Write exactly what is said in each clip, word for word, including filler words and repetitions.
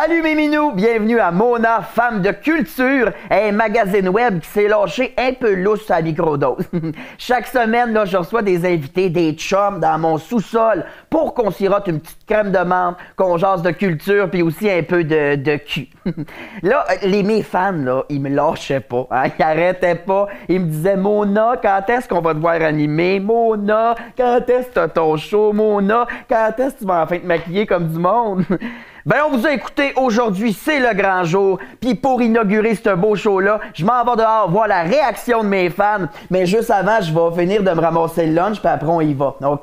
Salut mes minous, bienvenue à Mona, femme de culture, un magazine web qui s'est lâché un peu lousse à la microdose. Chaque semaine, là, je reçois des invités, des chums dans mon sous-sol pour qu'on sirote une petite crème de menthe, qu'on jase de culture puis aussi un peu de, de cul. Là, les mes fans, là, ils me lâchaient pas, hein? Ils arrêtaient pas. Ils me disaient, Mona, quand est-ce qu'on va te voir animer? Mona, quand est-ce que t'as ton show? Mona, quand est-ce que tu vas enfin te maquiller comme du monde? Ben, on vous a écouté aujourd'hui, c'est le grand jour. Puis pour inaugurer ce beau show-là, je m'en vais dehors voir la réaction de mes fans. Mais juste avant, je vais finir de me ramasser le lunch, puis après on y va, OK?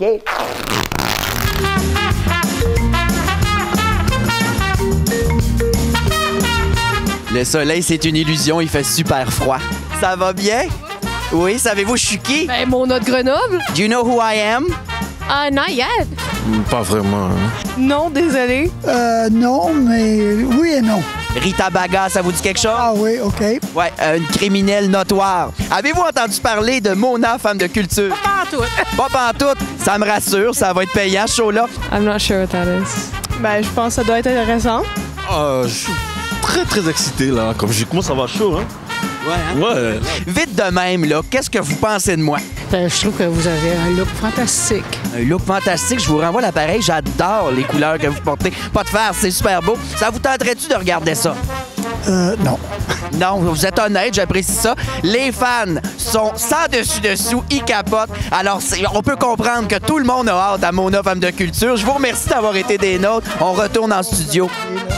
Le soleil, c'est une illusion, il fait super froid. Ça va bien? Oui, savez-vous, je suis qui? Ben, Mona de Grenoble. Do you know who I am? Ah, uh, not yet. Pas vraiment. Hein. Non, désolé. Euh, non, mais oui et non. Rita Baga, ça vous dit quelque chose? Ah oui, OK. Ouais, euh, une criminelle notoire. Avez-vous entendu parler de Mona, femme de culture? Pas pantoute. Pas pantoute. Ça me rassure, ça va être payant, ce show-là. I'm not sure what that is. Ben, je pense que ça doit être intéressant. Ah, je suis très, très excité, là. Comme je commence à avoir chaud, hein. Ouais, hein? Ouais. Vite de même, là, qu'est-ce que vous pensez de moi? Ben, je trouve que vous avez un look fantastique. Un look fantastique, je vous renvoie l'appareil, j'adore les couleurs que vous portez. Pas de farce, c'est super beau. Ça vous tenterait-tu de regarder ça? Euh, non. Non, vous êtes honnête, j'apprécie ça. Les fans sont sans dessus-dessous, ils capotent. Alors, on peut comprendre que tout le monde a hâte à Mona, femme de culture. Je vous remercie d'avoir été des nôtres. On retourne en studio.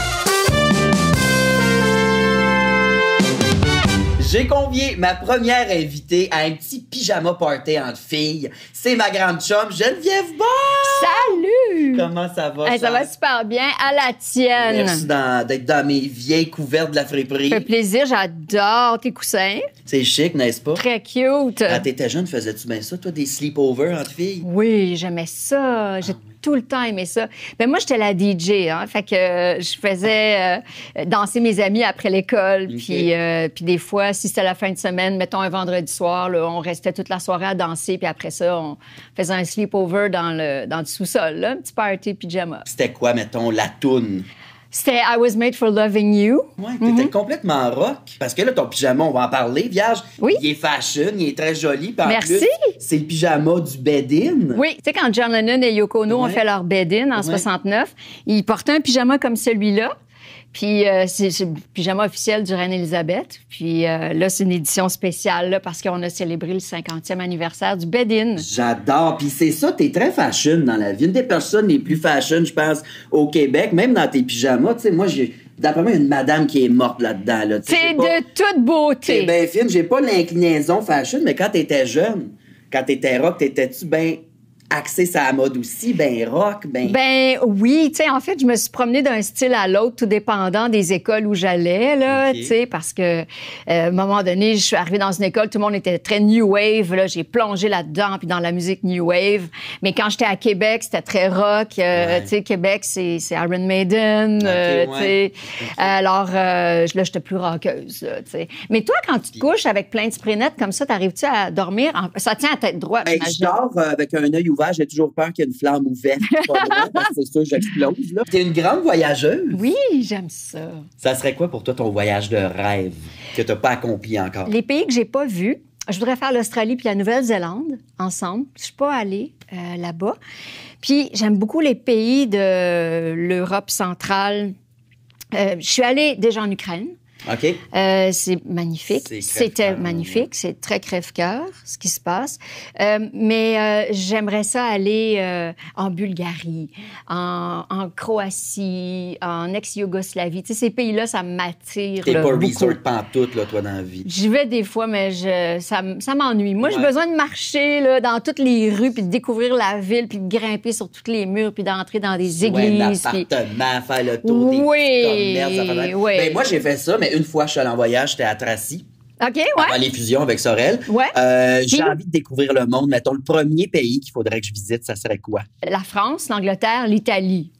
J'ai convié ma première invitée à un petit pyjama party entre filles. C'est ma grande chum, Geneviève Bond! Salut! Comment ça va? Hey, ça va super bien. À la tienne. Merci dans- d'être dans mes vieilles couvertes de la friperie. Ça fait plaisir. J'adore tes coussins. C'est chic, n'est-ce pas? Très cute. Quand t'étais jeune, faisais-tu bien ça, toi, des sleepovers entre filles? Oui, j'aimais ça. J'ai tout le temps aimé ça. Ben moi, j'étais la D J, hein. Fait que euh, je faisais euh, danser mes amis après l'école. Okay. Puis, euh, puis des fois, si c'était la fin de semaine, mettons un vendredi soir, là, on restait toute la soirée à danser. Puis après ça, on faisait un sleepover dans le, dans le sous-sol, là, un petit party pyjama. C'était quoi, mettons, la toune? C'était I Was Made for Loving You. Ouais, t'étais Mm-hmm. complètement rock. Parce que là, ton pyjama, on va en parler, vierge. Oui. Il est fashion, il est très joli. Puis en Merci. plus, c'est le pyjama du bed-in. Oui, tu sais, quand John Lennon et Yoko Ono Ouais. ont fait leur bed-in en Ouais. soixante-neuf, ils portaient un pyjama comme celui-là. Puis euh, c'est, c'est le pyjama officiel du Reine Élisabeth. Puis euh, là, c'est une édition spéciale là, parce qu'on a célébré le cinquantième anniversaire du bed-in. J'adore. Puis c'est ça, t'es très fashion dans la vie. Une des personnes les plus fashion, je pense, au Québec, même dans tes pyjamas. Tu sais, moi, j'ai... D'après moi, il y a une madame qui est morte là-dedans. Là. Tu sais, C'est j'ai pas- de toute beauté. T'es bien fine. J'ai pas l'inclinaison fashion, mais quand t'étais jeune, quand t'étais rock, t'étais-tu bien axé sur la mode aussi? Ben rock, ben... Ben oui, tu sais, en fait, je me suis promenée d'un style à l'autre, tout dépendant des écoles où j'allais, là, Ok. tu sais, parce que euh, à un moment donné, je suis arrivée dans une école, tout le monde était très new wave, là, j'ai plongé là-dedans, puis dans la musique new wave. Mais quand j'étais à Québec, c'était très rock, euh, Ouais. tu sais, Québec, c'est, c'est Iron Maiden, Ok, euh, tu sais. ouais. Alors euh, là, j'étais plus rockeuse, là, tu sais. Mais toi, quand tu te couches avec plein de sprinettes comme ça, t'arrives-tu à dormir? En... Ça tient à tête droite, Ben, je j'imagine. dors euh, avec un œil ouvert. J'ai toujours peur qu'il y ait une flamme ouverte. Pas loin, parce que c'est sûr que j'explose. Là. T'es une grande voyageuse. Oui, j'aime ça. Ça serait quoi pour toi ton voyage de rêve que t'as pas accompli encore? Les pays que j'ai pas vus, je voudrais faire l'Australie puis la Nouvelle-Zélande ensemble. Je suis pas allée euh, là-bas. Puis j'aime beaucoup les pays de l'Europe centrale. Euh, je suis allée déjà en Ukraine. OK. Euh, c'est magnifique. C'est C'était crève-cœur, magnifique. ouais. C'est très crève-cœur, ce qui se passe. Euh, mais euh, j'aimerais ça aller euh, en Bulgarie, en, en Croatie, en ex-Yougoslavie. Tu sais, ces pays-là, ça m'attire. T'es là, pas beaucoup. resort pantoute, là, toi, dans la vie. J'y vais des fois, mais je, ça, m- ça m'ennuie. Moi, j'ai Ouais. besoin de marcher là, dans toutes les rues, puis de découvrir la ville, puis de grimper sur tous les murs, puis d'entrer dans des Ouais, églises. puis- l'appartement, faire le tour des Oui, petits commerces, ça fait bien. oui. Ben, moi, j'ai fait ça, mais une fois, je suis allé en voyage, j'étais à Tracy. OK, ouais. Avant les fusions avec Sorel. Ouais. Euh, j'ai Puis? envie de découvrir le monde. Mettons, le premier pays qu'il faudrait que je visite, ça serait quoi? La France, l'Angleterre, l'Italie.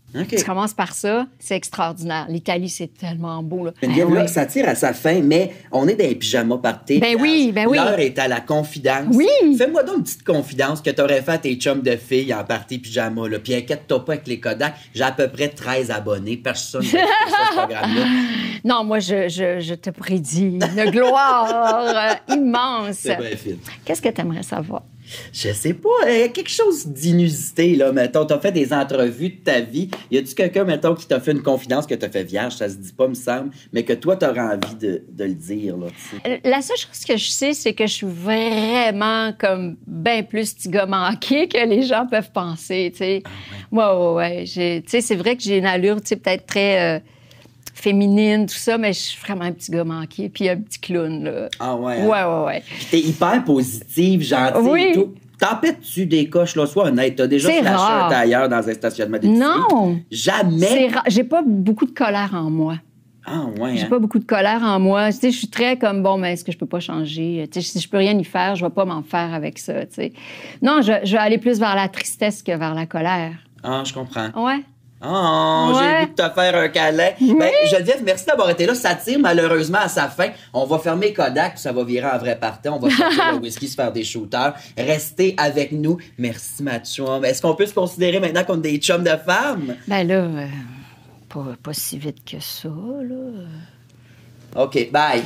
Okay. Tu commences par ça, c'est extraordinaire. L'Italie, c'est tellement beau. Là. Geneviève, Ben là, oui. ça tire à sa fin, mais on est dans les pyjamas party. Ben oui, ben oui. L'heure est à la confidence. Oui. Fais-moi donc une petite confidence que t'aurais fait à tes chums de filles en party pyjama. Là. Puis inquiète-toi pas avec les Kodak. J'ai à peu près treize abonnés. Personne ne fait ça, ce programme-là. Non, moi, je, je, je te prédis une gloire euh, immense. C'est bien fait. Qu'est-ce que tu aimerais savoir? Je sais pas, euh, quelque chose d'inusité, là, mettons. T'as fait des entrevues de ta vie. Y a-tu quelqu'un, mettons, qui t'a fait une confidence que t'as fait vierge? Ça se dit pas, me semble, mais que toi, t'aurais envie de, de le dire, là, tu sais. La seule chose que je sais, c'est que je suis vraiment comme bien plus petit gars manqué que les gens peuvent penser, tu sais. Ah ouais. Ouais, ouais, ouais. J'ai- Tu sais, c'est vrai que j'ai une allure, tu sais, peut-être très... euh, féminine, tout ça, mais je suis vraiment un petit gars manqué, puis un petit clown, là. Ah ouais? hein? Ouais, ouais, ouais. Puis t'es hyper positive, gentille Oui. et tout. T'en pètes-tu des coches, là? Sois honnête. T'as déjà C'est flashé rare. un tailleur dans un stationnement d'épicerie? Non! Jamais? C'est ra- J'ai pas beaucoup de colère en moi. Ah ouais, J'ai hein? pas beaucoup de colère en moi. Tu sais, je suis très comme, bon, mais est-ce que je peux pas changer? Tu sais, si je peux rien y faire, je vais pas m'en faire avec ça, tu sais. Non, je, je vais aller plus vers la tristesse que vers la colère. Ah, je comprends. Ouais. Oh, j'ai Ouais. le goût de te faire un câlin. Ben, Geneviève, merci d'avoir été là. Ça tire malheureusement à sa fin. On va fermer Kodak, puis ça va virer en vrai party. On va sortir le whisky, se faire des shooters. Restez avec nous. Merci, ma chum. Est-ce qu'on peut se considérer maintenant qu'on est des chums de femmes? Ben là, euh, pas, pas si vite que ça, là. OK, bye.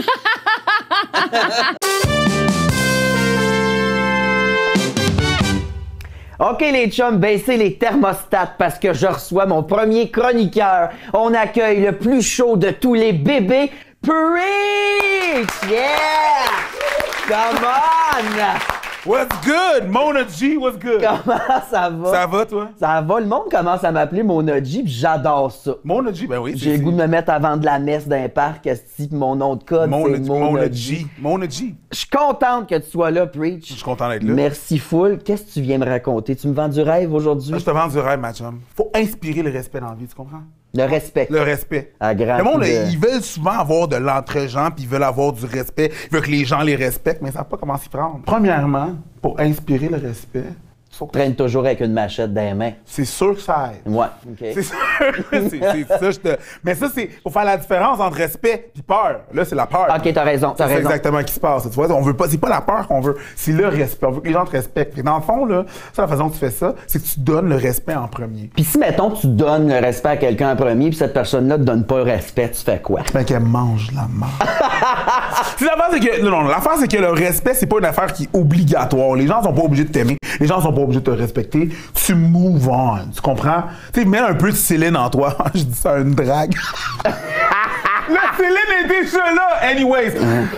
OK, les chums, baissez les thermostats parce que je reçois mon premier chroniqueur. On accueille le plus chaud de tous les bébés, Preach! Yeah! Come on! What's good? Mona G, what's good? Comment ça va? Ça va, toi? Ça va, le monde commence à m'appeler Mona G, puis j'adore ça. Mona G, ben oui. J'ai le goût de me mettre à vendre de la messe d'un parc, esti, puis mon nom de code, Mona, c'est Mona, Mona G. G. Mona G. Je suis contente que tu sois là, Preach. Je suis content d'être là. Merci full. Qu'est-ce que tu viens me raconter? Tu me vends du rêve aujourd'hui? Je te vends du rêve, ma chum. Faut inspirer le respect dans la vie, tu comprends? Le respect. Le respect. À grand Le monde, coup de- ils veulent souvent avoir de l'entre-gens, puis ils veulent avoir du respect. Ils veulent que les gens les respectent, mais ils savent pas comment s'y prendre. Premièrement, pour inspirer le respect, faut que- Traîne toujours avec une machette dans les mains. c'est sûr que ça aide. Ouais, OK. C'est sûr. c'est c'est ça, je te... Mais ça, c'est pour faire la différence entre respect et peur. Là, c'est la peur. OK, t'as raison, t'as C'est raison. exactement ce qui se passe. Tu vois, on veut pas, c'est pas la peur qu'on veut, c'est le respect. On veut que les gens te respectent. Et dans le fond, là, ça, la façon dont tu fais ça, c'est que tu donnes le respect en premier. Puis si, mettons, tu donnes le respect à quelqu'un en premier, puis cette personne-là te donne pas le respect, tu fais quoi? Ben, qu'elle mange la merde. C'est l'affaire, c'est que, non, non, l'affaire, c'est que le respect, c'est pas une affaire qui est obligatoire. Les gens sont pas obligés de t'aimer. Les gens sont pas obligés de te respecter. Tu move on. Tu comprends? Tu sais, mets un peu de Céline en toi. Je dis ça à une drague. La Céline est déjà là! Anyways.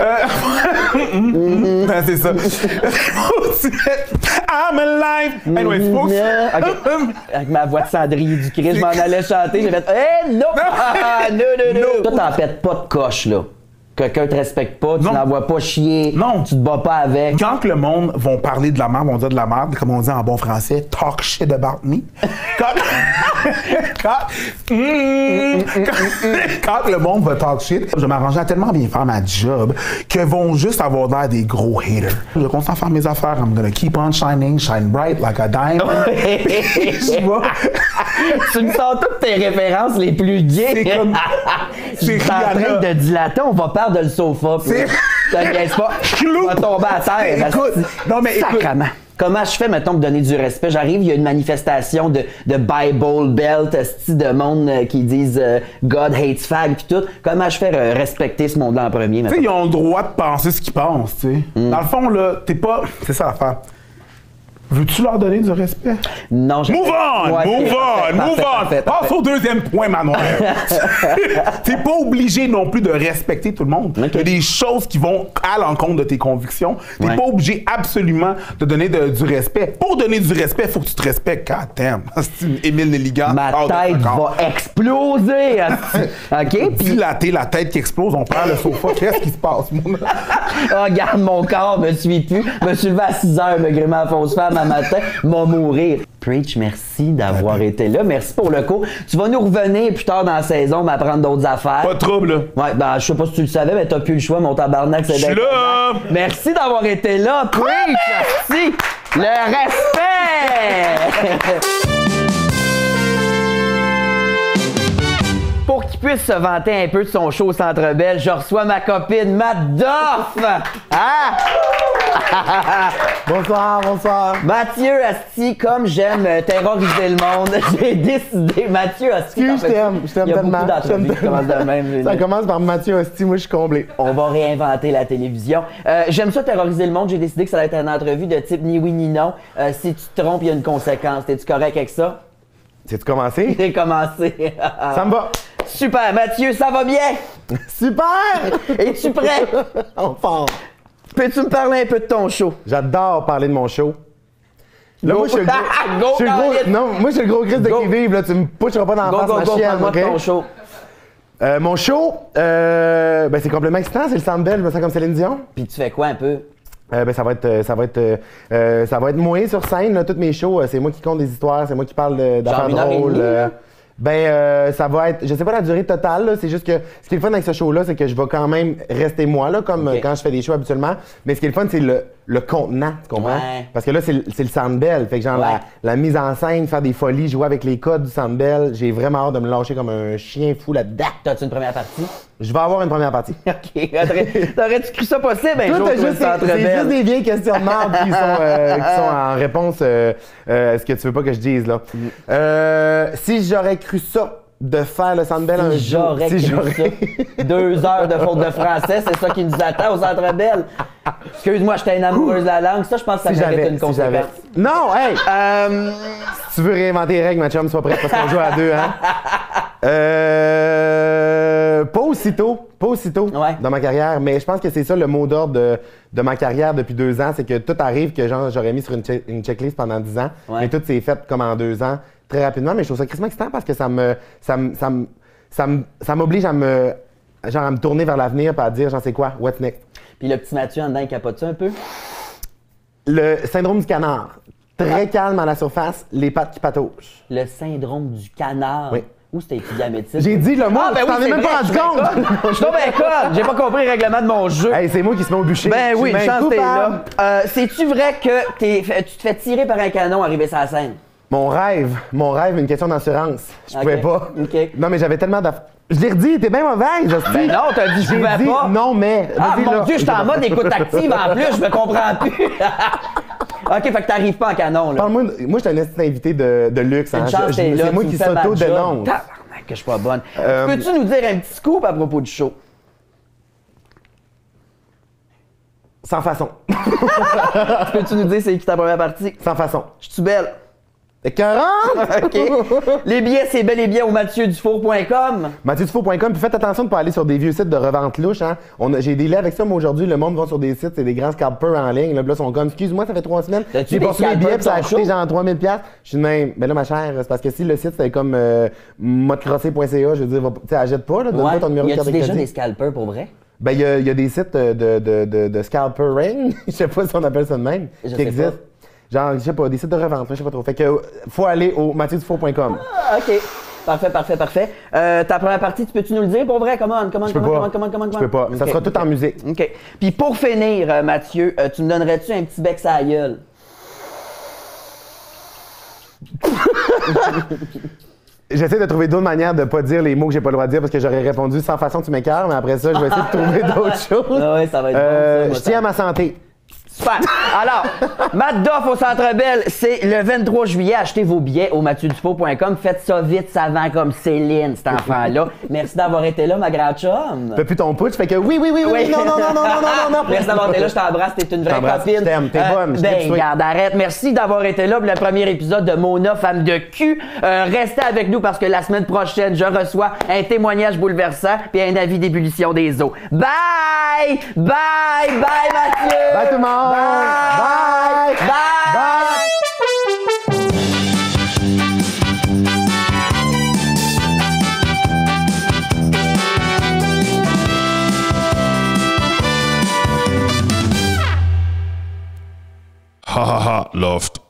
Euh... Ben, c'est ça. I'm alive! Anyways, faut que... OK. Avec ma voix de cendrier du Christ, je m'en allais chanter, j'ai fait « Eh, non! Ah, non, non, non! » Toi, t'en pètes pas de coche, là. Quelqu'un te respecte pas, tu Non. n'envoies pas chier, Non. tu te bats pas avec. Quand que le monde vont parler de la merde, vont dire de la merde, comme on dit en bon français, talk shit about me. Quand, quand, Mm, quand, quand le monde va talk shit, je m'arrange à tellement bien faire ma job qu'ils vont juste avoir l'air des gros haters. Je vais continuer à faire mes affaires. I'm gonna keep on shining, shine bright like a diamond. Je vois. Tu me sors toutes tes références les plus gays. C'est comme- c'est Je suis en Rihanna. train de dilater, on va perdre le sofa. puis C'est- T'inquiète pas, on va tomber à terre. Écoute, asti. non, mais écoute. Sacrement. Comment je fais, mettons, pour donner du respect? J'arrive, il y a une manifestation de, de Bible Belt, asti, de monde euh, qui disent euh, God hates fag pis tout. Comment je fais euh, respecter ce monde-là en premier, Tu mettons? sais, ils ont le droit de penser ce qu'ils pensent, tu sais. Dans le fond, là, t'es pas... C'est ça l'affaire. Veux-tu leur donner du respect? Non, je... Move on! Ouais, move ok, on! parfait, move parfait, on! parfait, Passe parfait. au deuxième point, Manoir. T'es pas obligé non plus de respecter tout le monde. Ok. Il y a des choses qui vont à l'encontre de tes convictions. T'es Ouais. pas obligé absolument de donner de- du respect. Pour donner du respect, il faut que tu te respectes. God damn. C'est Émile Nelligan. Ma hors de tête record. va exploser, asti. OK? Puis, Dilaté, la tête qui explose, on perd le sofa. Qu'est-ce qui se passe, mon gars? oh, regarde, mon corps me suit plus. Me suis levé à six heures, me grimer à fausse femme à matin, m'a mourir. Preach, merci d'avoir été là. Merci pour le coup. Tu vas nous revenir plus tard dans la saison, m'apprendre d'autres affaires. Pas de trouble, là. Ouais, ben, je sais pas si tu le savais, mais t'as plus le choix, mon tabarnak, c'est Je suis d'être là! tabarnak. Merci d'avoir été là, Preach! Merci! Le respect! puisse se vanter un peu de son show au Centre Bell, je reçois ma copine Matt Doff! Hein? Bonsoir, bonsoir. Mathieu Asti, comme j'aime euh, terroriser le monde, j'ai décidé, Mathieu Asti. Excuse, je t'aime, je t'aime Il y a tellement. beaucoup d'entrevues qui commencent de même. Ça commence par Mathieu Asti, moi je suis comblé. On va réinventer la télévision. Euh, j'aime ça terroriser le monde, j'ai décidé que ça allait être une entrevue de type ni oui ni non. Euh, si tu te trompes, il y a une conséquence. T'es-tu correct avec ça? C'est-tu commencé? J'ai commencé. Ça me va. Super, Mathieu, ça va bien? Super! Es-tu prêt? On part. Peux-tu me parler un peu de ton show? J'adore parler de mon show. Là, Go. moi, je suis le gros... Go, je suis le gros- David. Non, moi, je suis le gros Christ de Go. qui vive, là. Tu me pusheras pas dans la Go, face, go, ma go, chienne, parle-moi OK? de ton show. Euh, mon show, euh, ben, c'est complètement excitant. C'est le Centre Bell, je me sens comme Céline Dion. Puis tu fais quoi un peu? Euh, ben, ça va être, euh, ça va être, euh, euh, ça va être moi sur scène, là, tous mes shows. euh, c'est moi qui compte des histoires, c'est moi qui parle de- d'affaires une heure et drôles. demie, euh, là? ben, euh, ça va être, je sais pas la durée totale, là, c'est juste que ce qui est le fun avec ce show-là, c'est que je vais quand même rester moi, là, comme Ok. euh, quand je fais des shows habituellement. Mais ce qui est le fun, c'est le, le contenant, tu comprends? Ouais. Parce que là, c'est le, c'est le Centre Bell. Fait que genre, Ouais. la, la mise en scène, faire des folies, jouer avec les codes du Centre Bell, j'ai vraiment hâte de me lâcher comme un chien fou là-dedans. T'as-tu une première partie? Je vais avoir une première partie. OK. T'aurais- T'aurais-tu cru ça possible un Toi, jour, t'as toi, juste, le Centre c'est Bell? juste des vieilles questions de merde qui, sont, euh, qui sont en réponse euh, euh, à ce que tu veux pas que je dise, là. Euh, si j'aurais cru ça, de faire le Centre Bell un Si jour... j'aurais cru ça. Deux heures de faute de français, c'est ça qui nous attend au Centre Bell. Excuse-moi, j'étais une amoureuse de la langue. Ça, je pense que ça Si mérite j'avais, une si conséquence. j'avais. Non, hey! Euh, Si tu veux réinventer les règles, ma chum, sois prête parce qu'on joue à deux, hein? Euh, pas aussitôt, pas aussitôt Ouais. dans ma carrière, mais je pense que c'est ça le mot d'ordre de, de ma carrière depuis deux ans, c'est que tout arrive que genre j'aurais mis sur une, check- une checklist pendant dix ans, Ouais. mais tout s'est fait comme en deux ans, très rapidement, mais je trouve ça crissement excitant parce que ça me, ça me, ça me, ça me- ça m'oblige à me, genre à me tourner vers l'avenir et à dire, j'en sais quoi, what's next. Puis le petit Mathieu en dedans, il capote-tu un peu? Le syndrome du canard, très calme à la surface, les pattes qui patauchent. Le syndrome du canard. Oui. Où c'était étudié à médecine? J'ai dit le mot, Ah, ben tu t'en oui, es c'est même vrai, pas je rendu suis bien compte. conne. Je suis donc bien conne. J'ai pas compris le règlement de mon jeu. Hey, c'est moi qui se met au bûcher. Ben Je suis oui, bien chance t'es là. coupable. Euh, C'est-tu vrai que t'es- tu te fais tirer par un canon arrivé sur la scène? Mon rêve, mon rêve, une question d'assurance. Je Ok, pouvais pas. ok. Non, mais j'avais tellement d'aff... Je l'ai redit, t'es bien mauvaise, hostie. Ben non, t'as dit je J'ai pouvais dit pas. non, mais. Ah Vas-y, mon là. Dieu, je suis en mode écoute active en plus, je me comprends plus. OK, fait que t'arrives pas en canon, là. Parle-moi, de- moi, je suis un esti invité de, de luxe. Une hein. chance Je- je- t'es là, C'est moi tu qui me fais ma job. s'auto-dénonce. Tabarnak, que je suis pas bonne. Euh, Peux-tu nous dire un petit scoop à propos du show? Sans façon. Peux-tu nous dire c'est qui ta première partie? Sans façon. Je suis belle. écœurant! OK. Les billets, c'est bel et bien au mathieu dufour point com. mathieu dufour point com. Puis faites attention de ne pas aller sur des vieux sites de revente louche. Hein. On a- J'ai des liens avec ça, moi, aujourd'hui. Le monde va sur des sites, c'est des grands scalpers en ligne. Là, puis là, ils sont comme, excuse-moi, ça fait trois semaines. T'as-tu J'ai des pas reçu mes scalpers billets, puis ça a pour ton coûté show? genre trois mille dollars. Je suis de même, ben là, ma chère, c'est parce que si le site, c'était comme euh, motecrossé point c a, je veux dire, va- tu sais, achète pas, là, donne pas ton numéro Y de carte a-tu de déjà crédit. des scalpers pour vrai? Ben, il y, a- il y a des sites euh, de, de, de, de scalpering, je sais pas si on appelle ça de même, Je qui sais existent. pas. Genre, je sais pas, des sites de revente, je sais pas trop. Fait que, euh, faut aller au mathieu dufour point com. Ah, OK. Parfait, parfait, parfait. Euh, ta première partie, tu peux-tu nous le dire pour vrai? Comment, comment, Je peux comment, pas. comment, comment, comment, Je peux pas. Ça OK, sera tout OK. en musique. OK. Puis pour finir, euh, Mathieu, euh, tu me donnerais-tu un petit bec sur la gueule? J'essaie de trouver d'autres manières de pas dire les mots que j'ai pas le droit de dire parce que j'aurais répondu sans façon tu m'écœures, mais après ça, je vais essayer de trouver d'autres choses. Ah ouais, ça va être Euh, bon, ça. je tiens à ma santé. Super. Alors, Matt Doff au Centre Bell, c'est le vingt-trois juillet. Achetez vos billets au mathieu dufour point com. Faites ça vite, ça vend comme Céline, cet enfant-là. Merci d'avoir été là, ma grande chum. T'as plus ton pouce, fait que oui, oui, oui, oui, Oui. non, non, non, non, non, non, non. Merci d'avoir été là, je t'embrasse, t'es une vraie T'embrasse, copine. je t'aime, t'es bonne, je Ben, t'aime, oui. regarde, arrête. Merci d'avoir été là pour le premier épisode de Mona, femme de cul. Euh, restez avec nous parce que la semaine prochaine, je reçois un témoignage bouleversant puis un avis d'ébullition des eaux. Bye! Bye! Bye, Mathieu! Bye tout le monde! Bye! Bye! Bye! Ha ha ha, Loft.